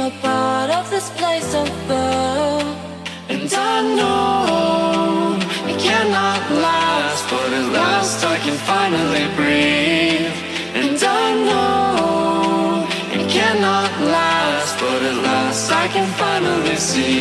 a part of this place above. And I know it cannot last, but at last I can finally breathe. And I know it cannot last, but at last I can finally see.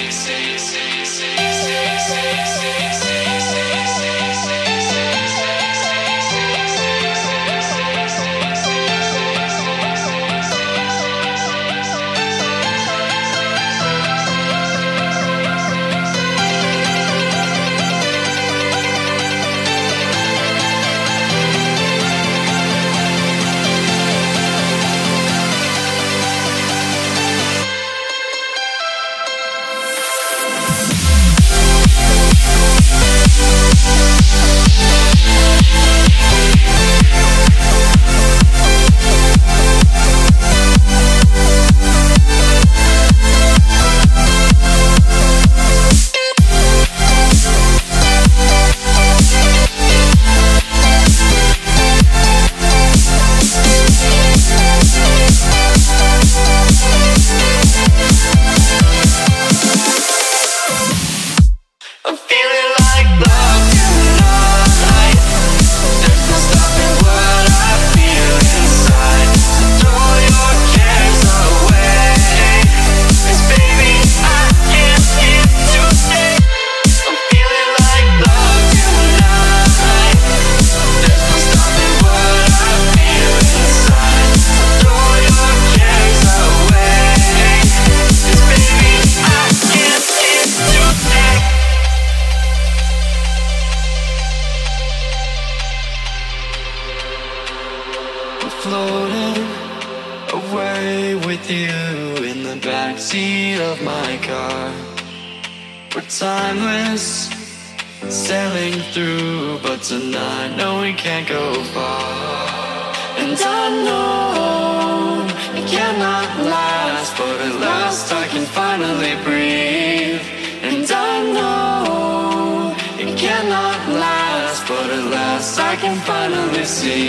Floating away with you in the backseat of my car. We're timeless, sailing through, but tonight, no, we can't go far. And I know it cannot last, but at last I can finally breathe. And I know it cannot last, but at last I can finally see.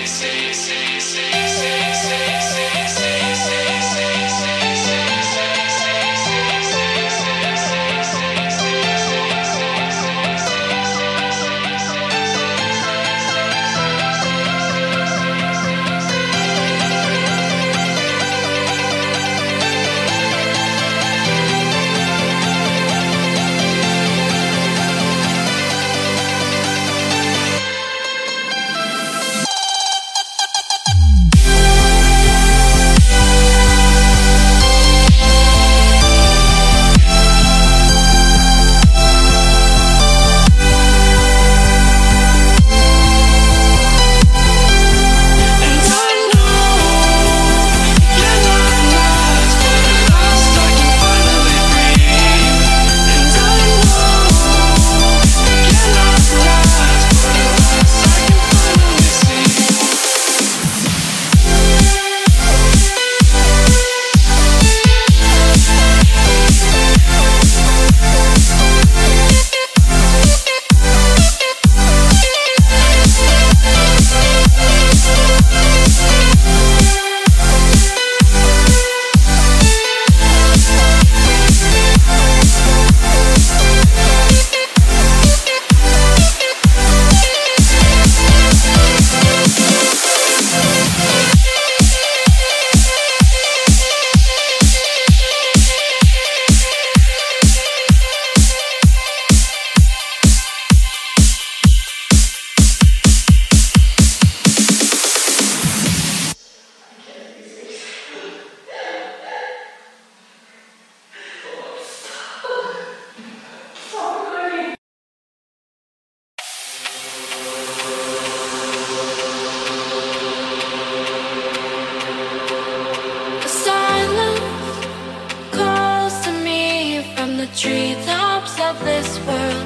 Treetops of this world,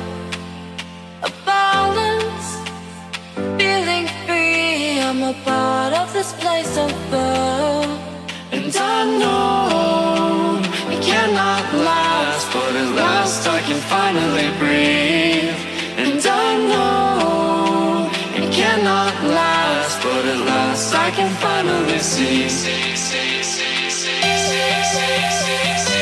a balance, feeling free. I'm a part of this place above. And I know it cannot last, but at last I can finally breathe. And I know it cannot last, but at last I can finally see. six, six, six.